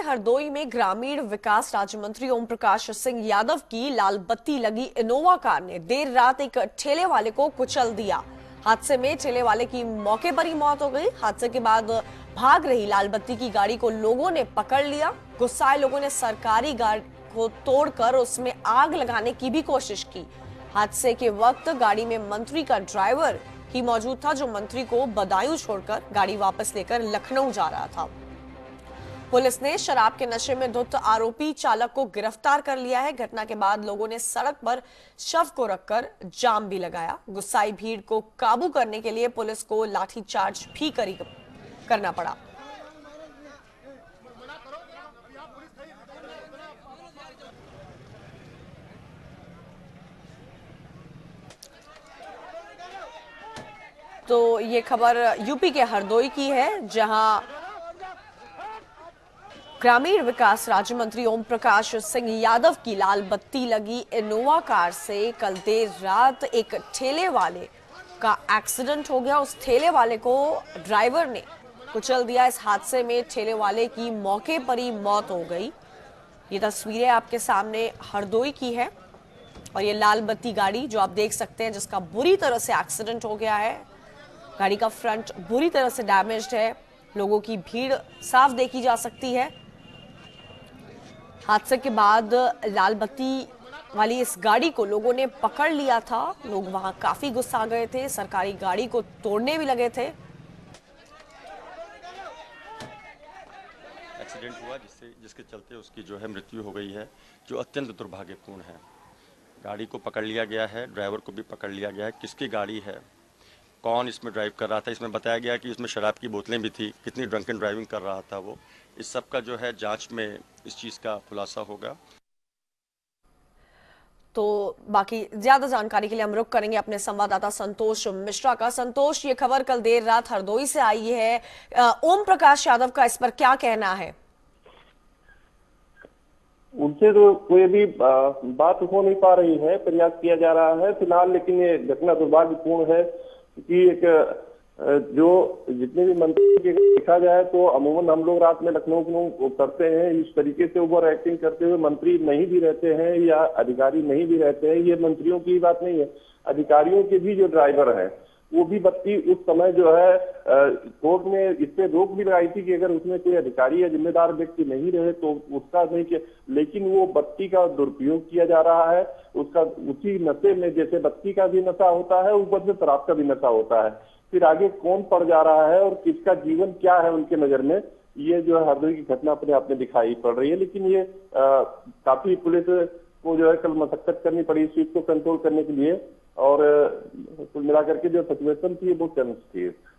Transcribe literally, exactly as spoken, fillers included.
हरदोई में ग्रामीण विकास राज्य मंत्री ओम प्रकाश सिंह यादव की लाल बत्ती लगी इनोवा कार ने देर रात एक ठेले वाले को कुचल दिया। हादसे में ठेले वाले की मौके पर ही मौत हो गई। हादसे के बाद भाग रही लाल बत्ती की गाड़ी को लोगों ने पकड़ लिया। गुस्साए लोगों ने सरकारी गाड़ी को तोड़कर उसमें आग लगाने की भी कोशिश की। हादसे के वक्त गाड़ी में मंत्री का ड्राइवर ही मौजूद था, जो मंत्री को बदायूं छोड़कर गाड़ी वापस लेकर लखनऊ जा रहा था। पुलिस ने शराब के नशे में धुत आरोपी चालक को गिरफ्तार कर लिया है। घटना के बाद लोगों ने सड़क पर शव को रखकर जाम भी लगाया। गुस्साई भीड़ को काबू करने के लिए पुलिस को लाठीचार्ज भी करी करना पड़ा। तो ये खबर यूपी के हरदोई की है, जहां ग्रामीण विकास राज्य मंत्री ओम प्रकाश सिंह यादव की लाल बत्ती लगी इनोवा कार से कल देर रात एक ठेले वाले का एक्सीडेंट हो गया। उस ठेले वाले को ड्राइवर ने कुचल दिया। इस हादसे में ठेले वाले की मौके पर ही मौत हो गई। ये तस्वीरें आपके सामने हरदोई की है और ये लाल बत्ती गाड़ी जो आप देख सकते हैं, जिसका बुरी तरह से एक्सीडेंट हो गया है। गाड़ी का फ्रंट बुरी तरह से डैमेज्ड है। लोगों की भीड़ साफ देखी जा सकती है। हादसे के बाद लाल बत्ती वाली इस गाड़ी को लोगों ने पकड़ लिया था। लोग वहां काफी गुस्सा गए थे, सरकारी गाड़ी को तोड़ने भी लगे थे। एक्सीडेंट हुआ जिससे जिसके चलते उसकी जो है मृत्यु हो गई है, जो अत्यंत दुर्भाग्यपूर्ण है। गाड़ी को पकड़ लिया गया है, ड्राइवर को भी पकड़ लिया गया है। किसकी गाड़ी है, कौन इसमें ड्राइव कर रहा था, इसमें बताया गया कि इसमें शराब की बोतलें भी थी। कितनी ड्रंकन ड्राइविंग कर रहा था वो, इस सब का जो है जांच में इस चीज़ का खुलासा होगा। तो बाकी ज्यादा जानकारी के लिए हम रुक करेंगे अपने संवाददाता संतोष मिश्रा का। संतोष, ये खबर कल देर रात हरदोई से आई है। ओम प्रकाश यादव का इस पर क्या कहना है? उनसे तो कोई भी बात हो नहीं पा रही है, प्रयास किया जा रहा है फिलहाल, लेकिन ये घटना दुर्भाग्यपूर्ण है कि एक जो जितने भी मंत्री के देखा जाए तो अमूमन हम लोग रात में लखनऊ करते हैं, इस तरीके से ओवर एक्टिंग करते हुए मंत्री नहीं भी रहते हैं या अधिकारी नहीं भी रहते हैं। ये मंत्रियों की बात नहीं है, अधिकारियों के भी जो ड्राइवर हैं वो भी बत्ती उस समय जो है कोर्ट ने इस पे रोक भी लगाई थी कि अगर उसमें कोई अधिकारी या जिम्मेदार व्यक्ति नहीं रहे तो उसका नहीं किया, लेकिन वो बत्ती का दुरुपयोग किया जा रहा है। उसका उसी नशे में जैसे बत्ती का भी नशा होता है, ऊपर से शराब का भी नशा होता है। फिर आगे कौन पड़ जा रहा है और किसका जीवन क्या है उनके नजर में, ये जो है हरदोई की घटना अपने आप में दिखाई पड़ रही है। लेकिन ये आ, काफी पुलिस को जो है कल मशक्कत करनी पड़ी इस चीज को कंट्रोल करने के लिए, और कुल मिलाकर के जो सिचुएशन थी वो टेंस थी।